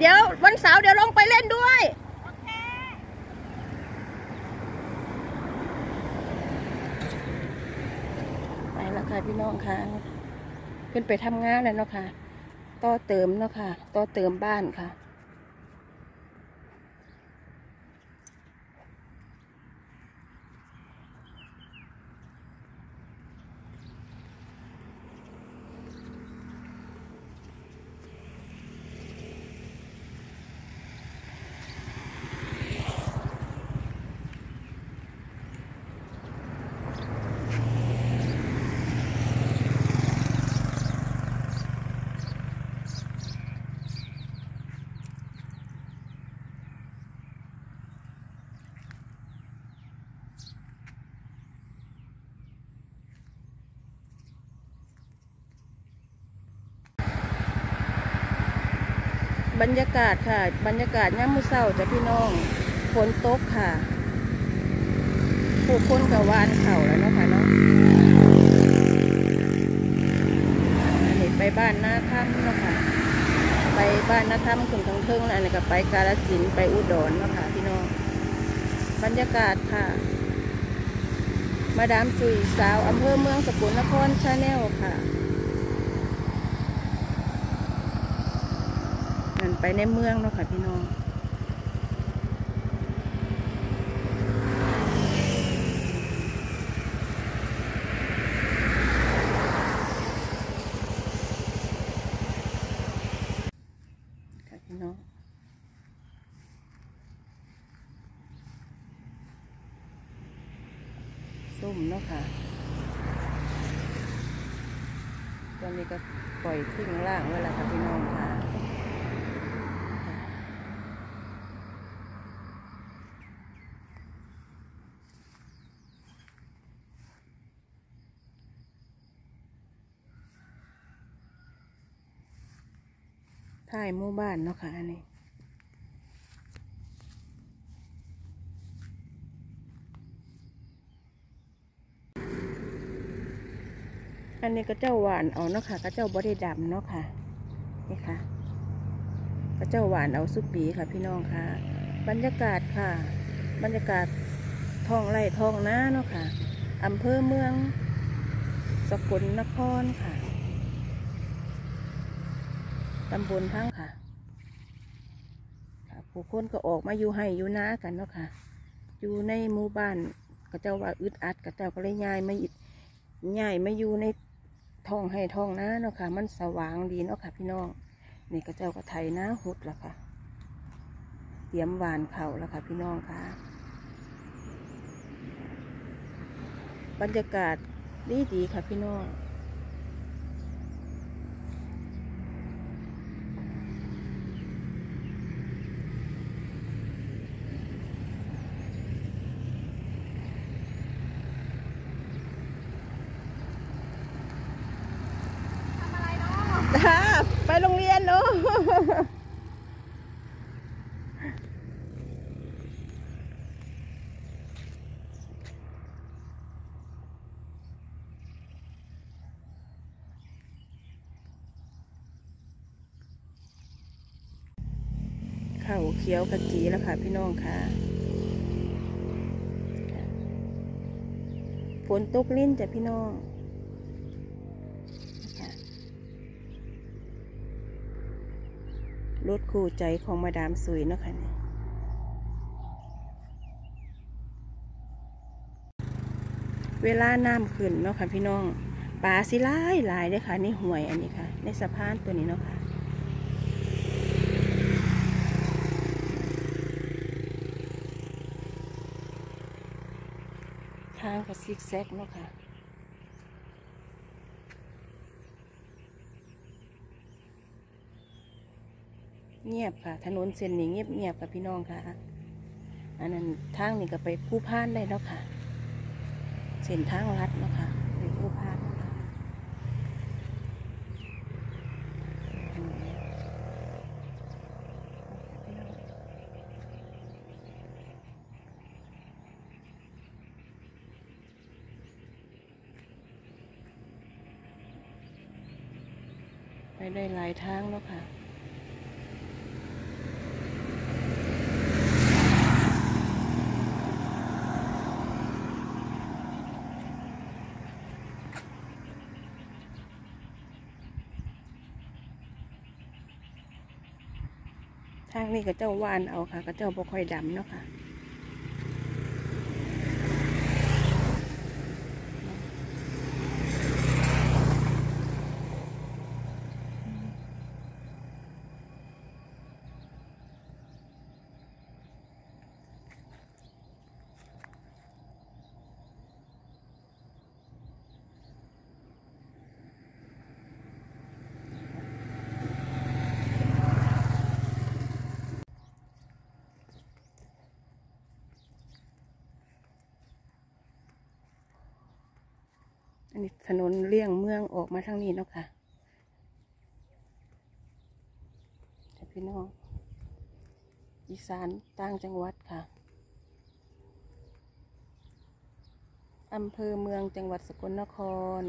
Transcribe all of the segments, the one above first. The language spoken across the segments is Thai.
เดี๋ยววันเสาร์เดี๋ยวลงไปเล่นด้วยไปแล้วค่ะพี่น้องค่ะขึ้นไปทำงานแล้วเนาะค่ะต่อเติมเนาะค่ะต่อเติมบ้านค่ะบรรยากาศค่ะบรรยากาศย่ำมื้อเช้าจ้ะพี่น้องฝนตกค่ะผู้คนกับวานเข่าแล้วเนาะค่ะเนาะนี่ไปบ้านนาค่ำเนาะค่ะไปบ้านนาค่ำขึ้นทางเทิงแล้วนี่ก็ไปกาฬสินธุ์ไปอุดรเนาะค่ะพี่น้องบรรยากาศค่ะมาดามสุยสาวอำเภอเมืองสกลนครชาแนลค่ะไปในเมืองเนาะค่ะพี่น้องค่ะพี่น้องส้มเนาะค่ะตอนนี้ก็ปล่อยขึ้นล่างไว้แล้วค่ะพี่น้องค่ะท้ายหมู่บ้านเนาะค่ะอันนี้ก็เจ้าหวานเอาเนาะค่ะก็เจ้าบริดำเนาะค่ะนี่ค่ะก็เจ้าหวานเอาสุปีค่ะพี่น้องค่ะบรรยากาศค่ะบรรยากาศท้องไร่ท้องนาเนาะค่ะอำเภอเมืองสกลนครค่ะตำบลทั้งค่ะผู้คนก็ออกมาอยู่ให้อยู่นากันเนาะค่ะอยู่ในหมู่บ้านก็เจ้าว่าอึดอัดก็เจ้าก็เลยย้ายมาอยู่ในท้องให้ท้องนาเนาะค่ะมันสว่างดีเนาะค่ะพี่น้องนี่ก็เจ้าก็ไถนาหุดแล้วค่ะเตรียมหวานเข่าแล้วค่ะพี่น้องค่ะบรรยากาศดีค่ะพี่น้องไปโรงเรียนเนาะข้าวเขียวกะจีแล้วค่ะพี่น้องค่ะฝนตกลิ้นจ้ะพี่น้องรถคู่ใจของมาดามสุยเนาะค่ะเวลาน้ำขึ้นเนาะค่ะพี่น้องปลาสิหลายเลยค่ะนี่ห่วยอันนี้ค่ะในสะพานตัวนี้เนาะค่ะทางก็ซิกแซกเนาะค่ะเงียบค่ะถนนเส้นนี้เงียบค่ะพี่น้องค่ะอันนั้นทางนี้ก็ไปผู้พานได้แล้วค่ะเส้นทางลัดเนาะค่ะไปผู้พานไปได้หลายทางแล้วค่ะทางนี้ก็เจ้าว่านเอาค่ะก็เจ้าบ่ค่อยดำเนาะค่ะอันนี้ถนนเลี่ยงเมืองออกมาทางนี้เนาะค่ะพี่น้องอีสานต่างจังหวัดค่ะอำเภอเมืองจังหวัดสกลนคร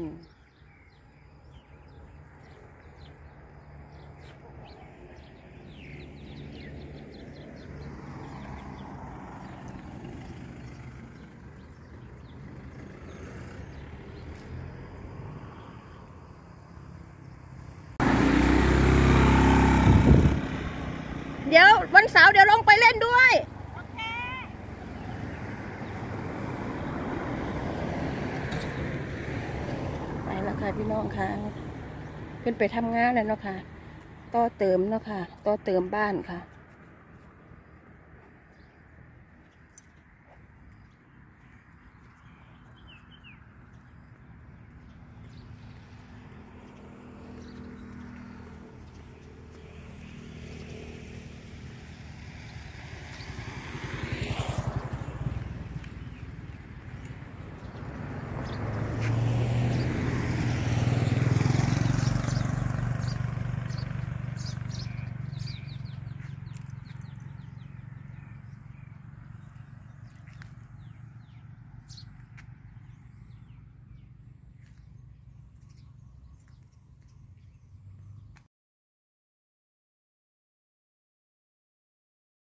เดี๋ยววันเสาร์เดี๋ยวลงไปเล่นด้วยไปแล้วค่ะพี่น้องค่ะขึ้นไปทำงานแล้วเนาะค่ะต่อเติมเนาะค่ะต่อเติมบ้านค่ะ